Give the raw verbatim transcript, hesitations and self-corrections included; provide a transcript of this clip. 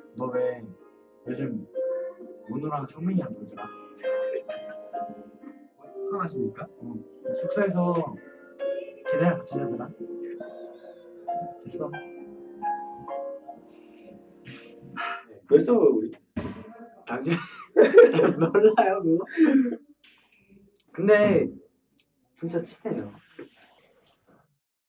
너 왜 요즘 문우랑 성민이랑 놀더라? 편하십니까? 어, 숙소에서 걔네랑 같이 자더라. 됐어. 왜 싸워요 우리? 당신 몰라요 그거? 근데 진짜 치대요.